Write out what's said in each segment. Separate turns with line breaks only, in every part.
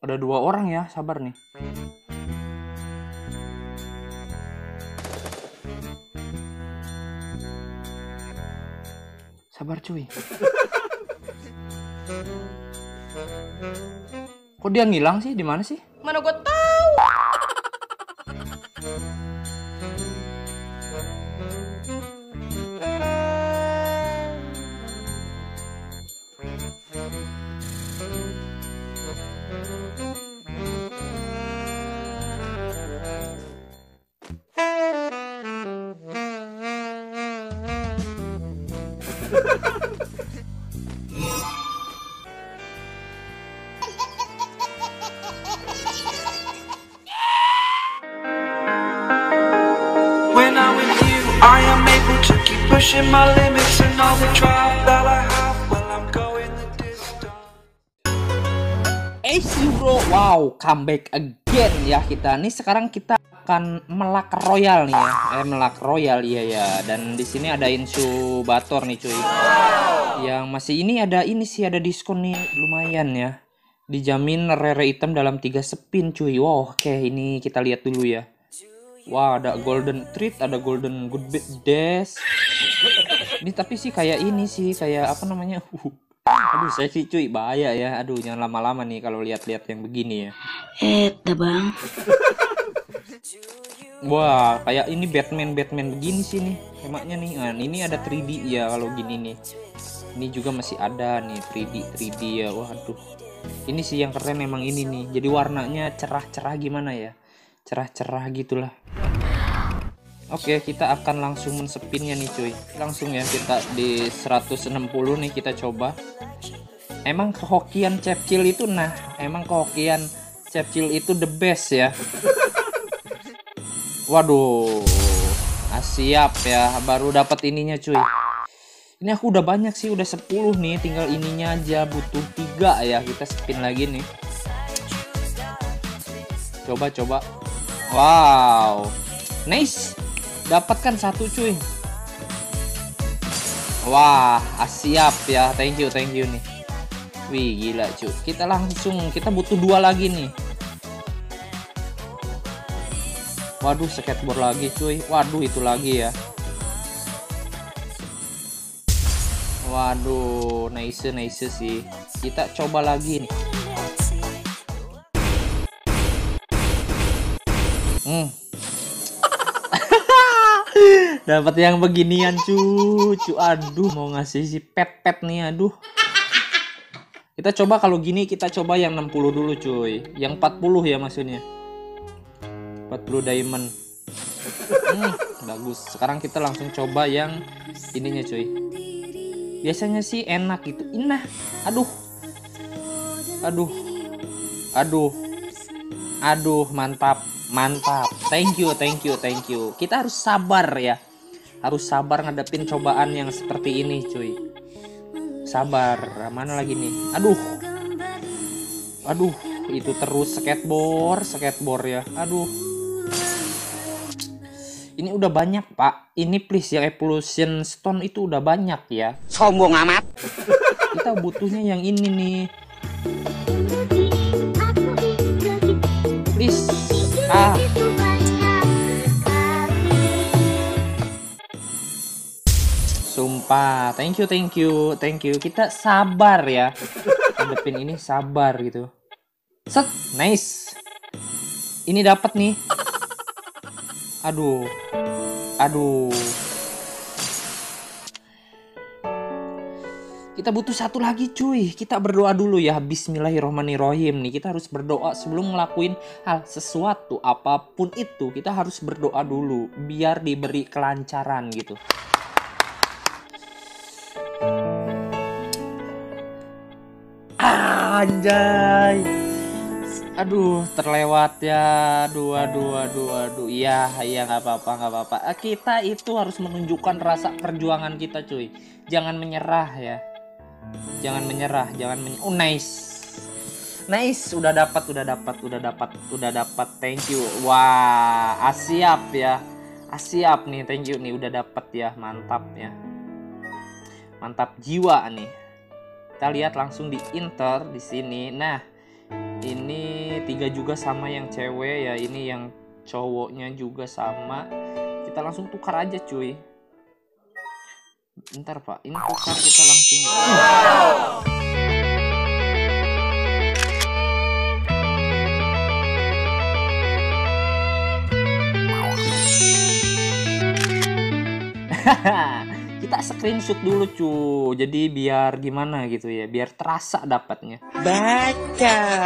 Ada 2 orang ya, sabar nih. Sabar cuy. Kok dia ngilang sih? Di mana sih?
Mana gue tahu.
When I'm with you, I am able to keep pushing my limits and all the drive that I have while I'm going the distance.
Bro, wow, comeback again ya kita. Nih sekarang kita akan melak royal nih ya. Melak royal iya ya. Dan di sini ada incubator nih cuy. Yang masih ini ada diskon nih lumayan ya. Dijamin rare item dalam 3 spin cuy. Wow, oke, ini kita lihat dulu ya. Wah, ada golden treat, ada golden good dash. Ini tapi sih kayak ini sih, kayak apa namanya? Aduh, saya sih cuy bahaya ya. Aduh, jangan lama-lama nih kalau lihat-lihat yang begini ya.
Dah bang.
Wah, kayak ini Batman begini sih nih. Emaknya nih. Nah, ini ada 3D ya kalau gini nih. Ini juga masih ada nih 3D ya. Waduh. Ini sih yang keren memang ini nih. Jadi warnanya cerah-cerah gimana ya? Cerah-cerah gitulah. Oke, kita akan langsung men-spinnya nih cuy. Langsung ya, kita di 160 nih kita coba. Emang kehokian Cepcil itu emang kehokian Cepcil itu the best ya. Waduh. Siap ya, baru dapat ininya cuy. Ini aku udah banyak sih, udah 10 nih, tinggal ininya aja, butuh 3 ya. Kita spin lagi nih. Coba. Wow. Nice. Dapatkan 1 cuy. Wah, siap ya. Thank you nih. Wih, gila cuy. Kita butuh 2 lagi nih. Waduh, skateboard lagi cuy. Waduh, itu lagi ya. Waduh, nice sih. Kita coba lagi nih. Dapat yang beginian cucu. Aduh, mau ngasih si pet nih, aduh. Kita coba kalau gini, kita coba yang 60 dulu cuy. Yang 40 ya maksudnya. 40 diamond. Bagus. Sekarang kita langsung coba yang ininya cuy. Biasanya sih enak gitu. Aduh, mantap. Thank you. Kita harus sabar ya. Harus sabar ngadepin cobaan yang seperti ini cuy. Sabar. Mana lagi nih? Aduh, itu terus skateboard ya. Aduh. Ini udah banyak, Pak. Ini please yang Evolution Stone itu udah banyak ya.
Sombong amat.
Kita butuhnya yang ini nih. Please. Sumpah, thank you. Kita sabar ya. Hadapin ini sabar gitu. Set, nice. Ini dapat nih. Aduh. Kita butuh 1 lagi cuy. Kita berdoa dulu ya. Bismillahirrohmanirrohim nih. Kita harus berdoa sebelum ngelakuin hal sesuatu apapun itu. Kita harus berdoa dulu biar diberi kelancaran gitu. Anjay. Aduh, terlewat ya. Aduh. Iya, nggak apa-apa. Kita itu harus menunjukkan rasa perjuangan kita cuy. Jangan menyerah ya. Oh, nice, udah dapat. Thank you. Wah, siap ya. Siap nih, thank you nih, udah dapat ya. Mantap ya. Mantap jiwa nih. Kita lihat langsung di enter di sini. Nah, Ini 3 juga sama yang cewek ya. Ini yang cowoknya juga sama. Kita langsung tukar aja cuy. Bentar Pak, ini tukar kita langsung. Kita screenshot dulu cuy. Jadi biar gimana gitu ya, biar terasa dapatnya. Baca.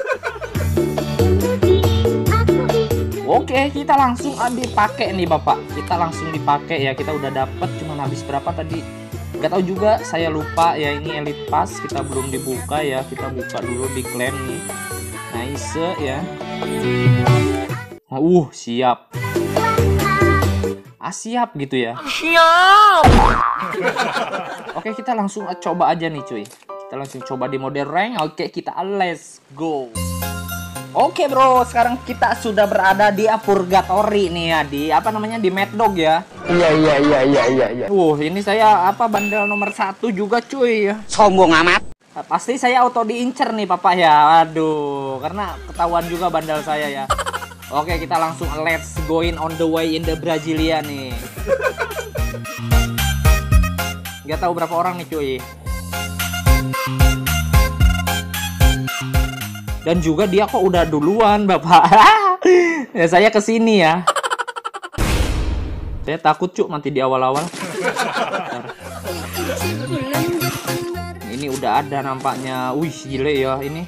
Oke, kita langsung dipakai nih Bapak. Kita langsung dipakai ya. Kita udah dapet, cuman habis berapa tadi? Gak tahu juga, saya lupa ya. Ini Elite Pass, kita belum dibuka ya. Kita buka dulu di klaim nih. Nice ya. Siap. Siap gitu ya. Siap. Oke, kita langsung coba aja nih cuy. Kita langsung coba di mode rank. Oke, kita let's go. Oke bro, sekarang kita sudah berada di Purgatory nih ya, di apa namanya, di Mad Dog ya. Iya. Ini saya bandel nomor 1 juga cuy.
Sombong amat.
Pasti saya auto diincer nih Papa ya. Aduh, karena ketahuan juga bandel saya ya. Oke, kita langsung let's going on the way in the Brasilia nih. Gak tahu berapa orang nih cuy. Dan juga dia kok udah duluan Bapak. Ya saya kesini ya. Saya takut cuk mati di awal-awal. Ini udah ada nampaknya. Wih gile ya ini.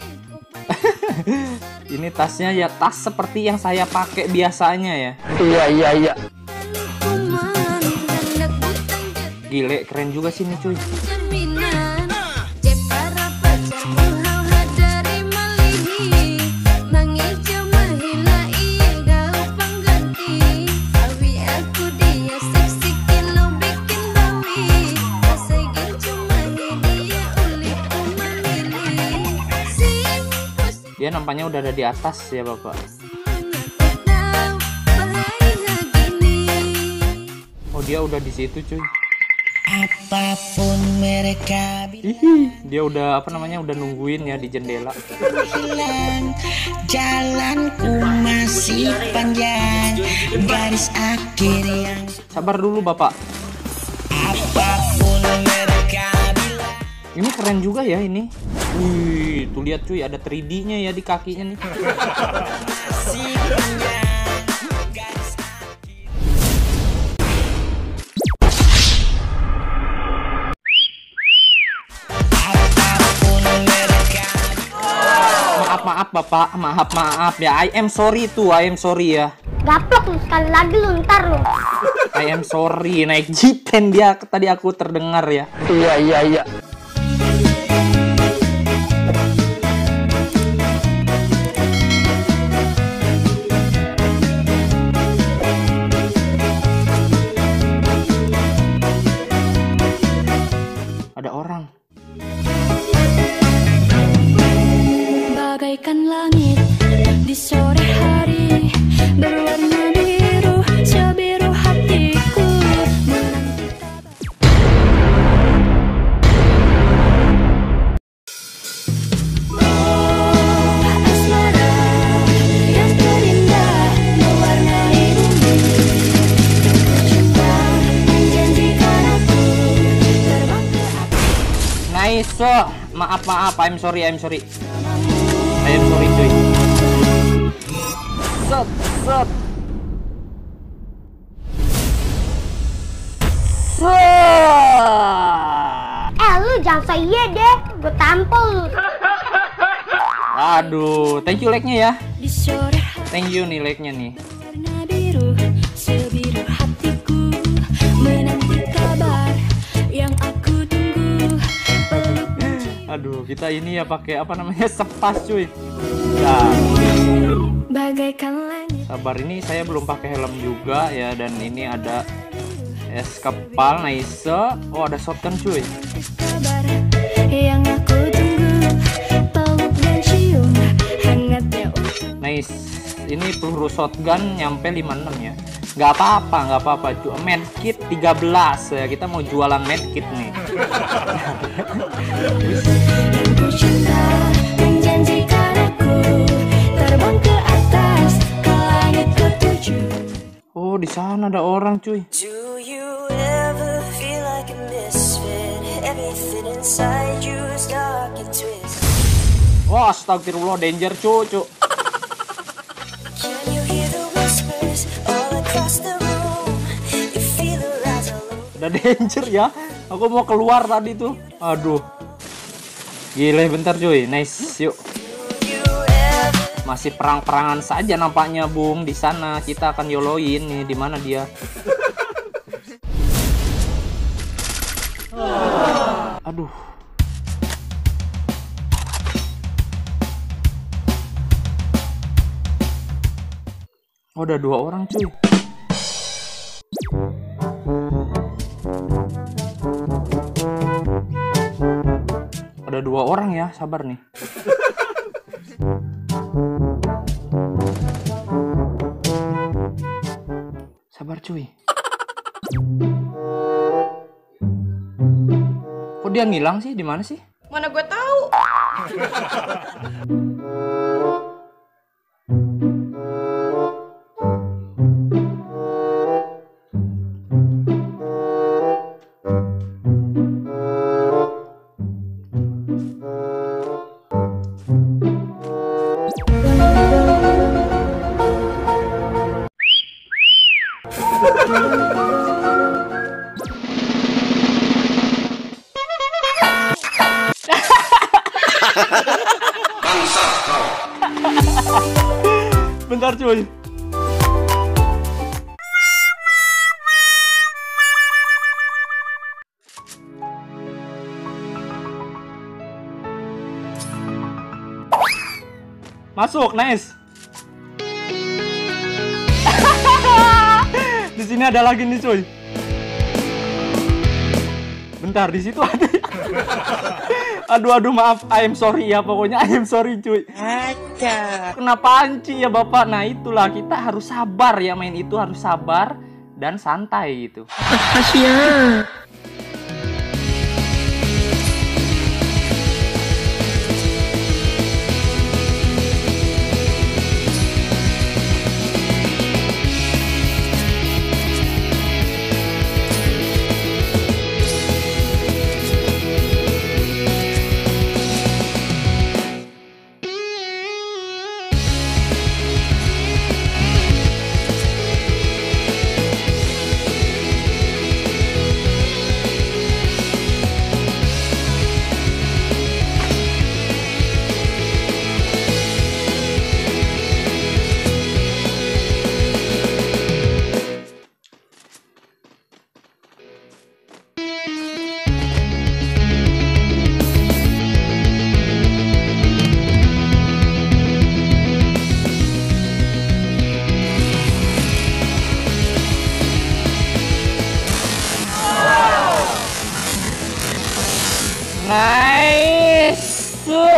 Ini tasnya ya tas seperti yang saya pakai biasanya ya. Iya. Gile, keren juga sih nih cuy. Dia nampaknya udah ada di atas ya Bapak. Oh dia udah di situ cuy.
Apapun mereka
Dia udah udah nungguin ya di jendela.
bilang, jalanku masih panjang, garis akhir yang
Sabar dulu Bapak.
apapun mereka bilang.
Ini keren juga ya ini. Wih, tuh lihat cuy, ada 3D-nya ya di kakinya nih. Maaf Bapak, maaf ya. I am sorry ya.
Gaplok lu sekali lagi lu ntar lu.
I am sorry, naik jipen dia tadi aku terdengar ya. Iya. Ada orang.
Bagaikan langit di sore hari berwarna biru, sebiru hatiku. Asmara yang terindah mewarnai bumi. Cinta menjanjikan aku terbang ke atas.
Nice, maaf, I'm sorry. I am sorry cuy. Set.
Lu jangan saya deh, gue tampol lu.
Aduh, thank you like-nya ya.
Di sore hari
Thank you nih like-nya nih.
warna biru, sebiru hatiku menanti kabar yang aku tunggu. Peluk
Aduh, kita ini ya pakai sepas cuy. Nah,
bagaikan langit.
sabar, ini saya belum pakai helm juga ya, dan ini ada es kepal, nice. Oh, ada shotgun cuy.
Kabar yang aku tunggu. Peluk dan cium hangatnya untuk
Nice. Ini peluru shotgun nyampe 56 ya. Nggak apa-apa cuy. Medkit 13 ya. Kita mau jualan medkit nih.
yang ku cinta menjanjikan aku
sana ada orang cuy.
Do you ever feel like a misfit? Everything inside you is dark and twisted.
Wah, astagfirullah, danger cuy.
Can you hear the whispers all across the room? You feel the rise alone.
Udah danger ya. Aku mau keluar tadi tuh. Aduh. Gile, bentar cuy. Nice, yuk. Masih perang-perangan saja nampaknya, Bung. Di sana kita akan yoloin nih. Di mana dia? Aduh. Oh, udah 2 orang cuy. Ada 2 orang ya, sabar nih. Sabar cuy. Kok dia ngilang sih? Di mana sih?
Mana gue tahu.
Bentar cuy. Masuk, nice. Di sini ada lagi nih cuy. Bentar, di situ ada. Aduh, maaf, I am sorry ya, pokoknya I am sorry cuy. Kena panci ya Bapak. Nah itulah, kita harus sabar ya, main itu harus sabar dan santai gitu. Nice.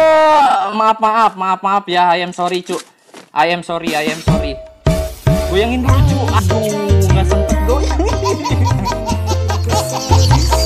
Maaf ya. I am sorry, Cuk. I am sorry. Goyangin dulu, Cuk. Aduh, nggak sempet goyang.